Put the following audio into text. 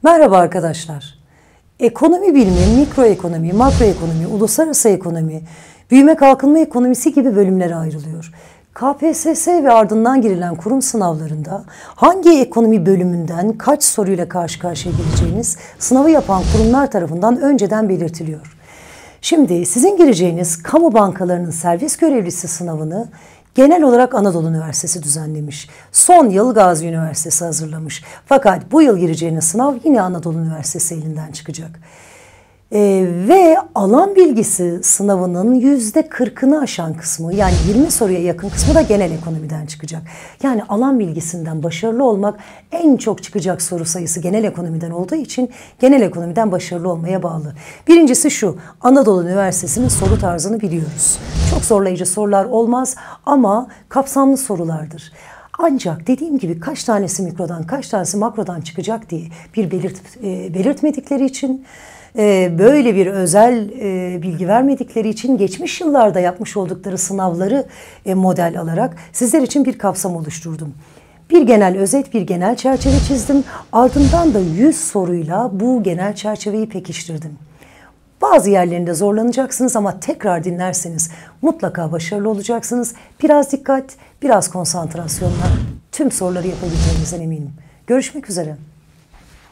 Merhaba arkadaşlar. Ekonomi bilimi, mikroekonomi, makroekonomi, uluslararası ekonomi, büyüme kalkınma ekonomisi gibi bölümlere ayrılıyor. KPSS ve ardından girilen kurum sınavlarında hangi ekonomi bölümünden kaç soruyla karşı karşıya geleceğiniz sınavı yapan kurumlar tarafından önceden belirtiliyor. Şimdi sizin gireceğiniz kamu bankalarının servis görevlisi sınavını genel olarak Anadolu Üniversitesi düzenlemiş. Son yıl Gazi Üniversitesi hazırlamış. Fakat bu yıl gireceğiniz sınav yine Anadolu Üniversitesi elinden çıkacak. Ve alan bilgisi sınavının %40'ını aşan kısmı, yani 20 soruya yakın kısmı da genel ekonomiden çıkacak. Yani alan bilgisinden başarılı olmak en çok çıkacak soru sayısı genel ekonomiden olduğu için genel ekonomiden başarılı olmaya bağlı. Birincisi şu: Anadolu Üniversitesi'nin soru tarzını biliyoruz. Çok zorlayıcı sorular olmaz ama kapsamlı sorulardır. Ancak dediğim gibi kaç tanesi mikrodan, kaç tanesi makrodan çıkacak diye bir belirtmedikleri için, böyle bir özel bilgi vermedikleri için geçmiş yıllarda yapmış oldukları sınavları model alarak sizler için bir kapsam oluşturdum. Bir genel özet, bir genel çerçeve çizdim. Ardından da 100 soruyla bu genel çerçeveyi pekiştirdim. Bazı yerlerinde zorlanacaksınız ama tekrar dinlerseniz mutlaka başarılı olacaksınız. Biraz dikkat, biraz konsantrasyonla tüm soruları yapabileceğinizden eminim. Görüşmek üzere.